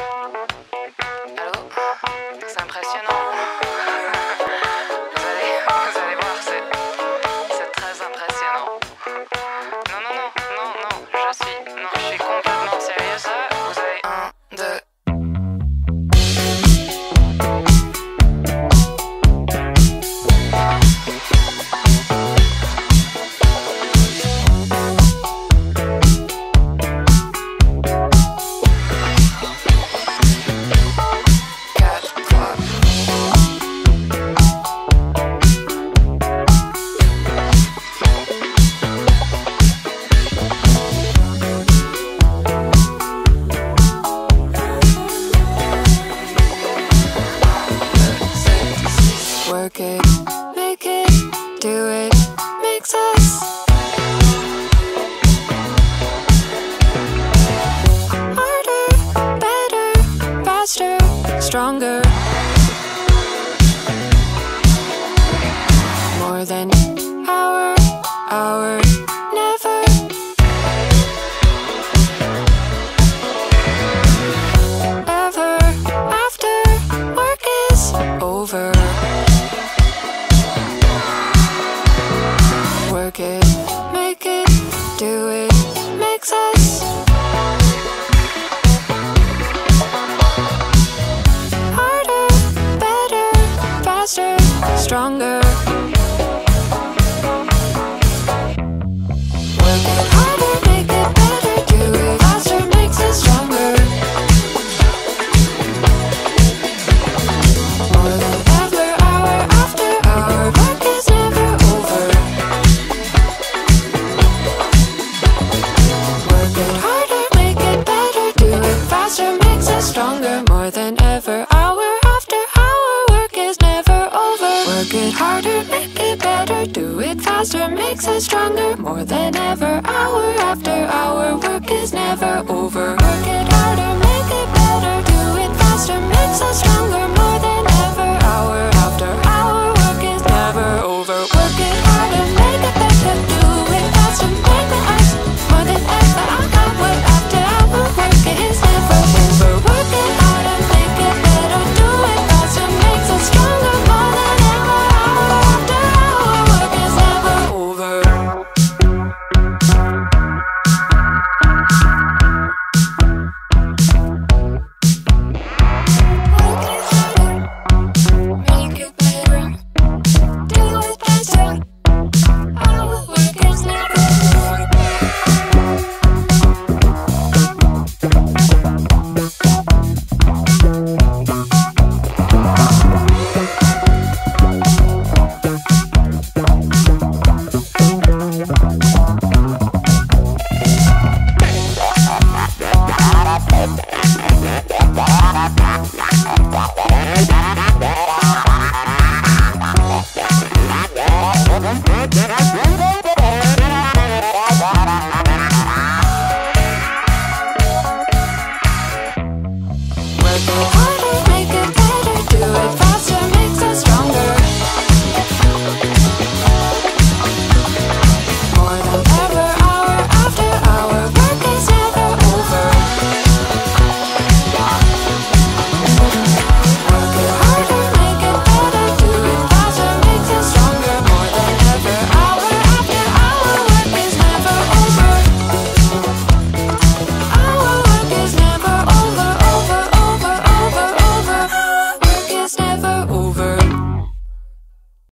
Allô? C'est impressionnant. Vous allez voir, c'est très impressionnant. Non, je suis complètement sérieux, ça. Vous avez 1, 2. Work it, make it, do it, makes us harder, better, faster, stronger. More than hour, never. Ever after work is over. Work it, make it, do it, makes us harder, better, faster, stronger. Work it harder, make it better, do it faster, makes us stronger. More than ever, hour after hour, work is never over. Work it harder, make it better, do it faster, makes us stronger. More than ever, hour after hour, work is never over. Work it harder, make it better, do it faster, makes us stronger. More than ever, hour after hour, work is never over. Work it harder, make it better, do it faster, makes us stronger. More than ever, hour after hour, work is never over. Work it harder, make it better, do it faster, make us more than ever, hour after hour, work is never over. Work it harder, make it better, do it faster, makes us stronger. More than ever, hour after hour, work is never over. Make it better, do it faster, our work is never over. Bye.